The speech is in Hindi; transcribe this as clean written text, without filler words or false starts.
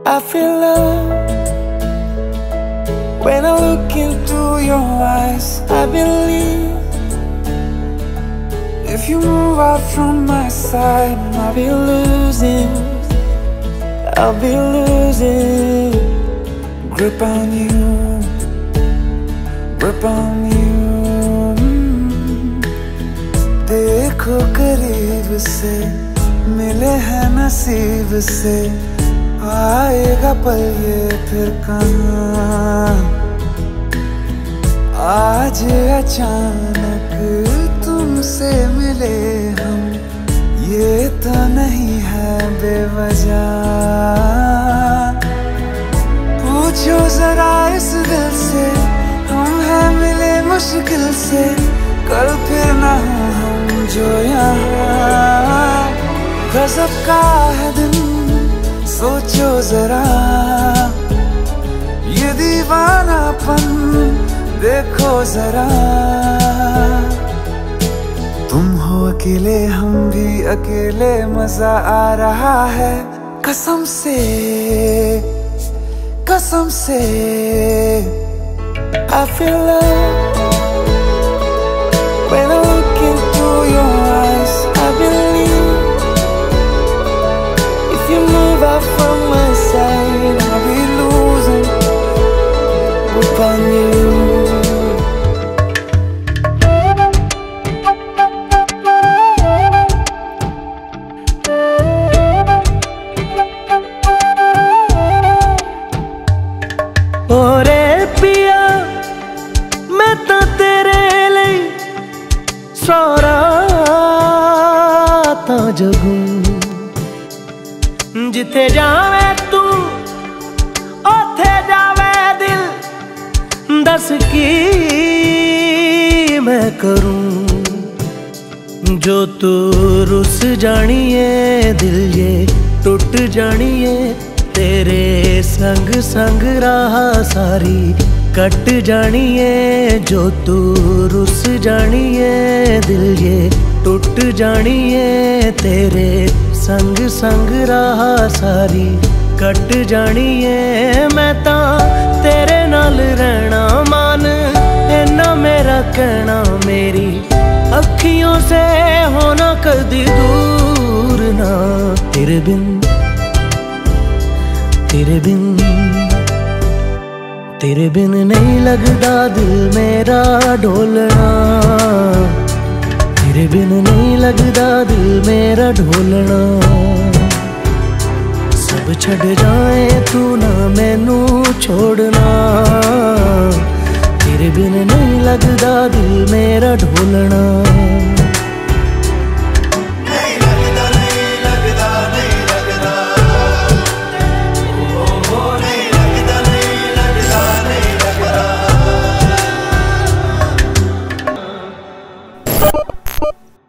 I feel love when I look into your eyes. I believe if you move out from my side, I'll be losing grip on you, grip on you. देखो करीब से मिले हैं नसीब से, आएगा पल ये फिर कहाँ। आज अचानक तुमसे मिले हम, ये तो नहीं है बेवजह। पूछो जरा इस दिल से, हम हैं मिले मुश्किल से, कल फिर ना हो हम जो यहाँ। गजब का है दिन सोचो जरा, ये दीवानापन देखो जरा। तुम हो अकेले हम भी अकेले, मजा आ रहा है कसम से, कसम से। I feel love when I look into your eyes. I believe if you move out from my side, I'll be losing grip on you. ओरे पिया मैं तो तेरे लिए सारा ता जगूं, जिथे जावे तू ओथे जावे दिल, दस की मैं करूं। जो तू रुस जानिए दिल ये टूट जानिए, तेरे संग संग राह सारी कट जानिए। जो तू रुस जानिए दिल ये टूट जानिए, तेरे संग संग राह सारी कट जानिए। मैं तां तेरे नाल रहना मान, इन्ना मेरा कहना, मेरी अखियों से होना कदी दूर ना। तेरे बिन तेरे बिन तेरे बिन नहीं लगदा दिल मेरा ढोलना, तेरे बिन नहीं लगदा दिल मेरा ढोलना। सब छड़ जाए तू ना मैनू छोड़ना, तेरे बिन नहीं लगदा दिल मेरा ढोलना।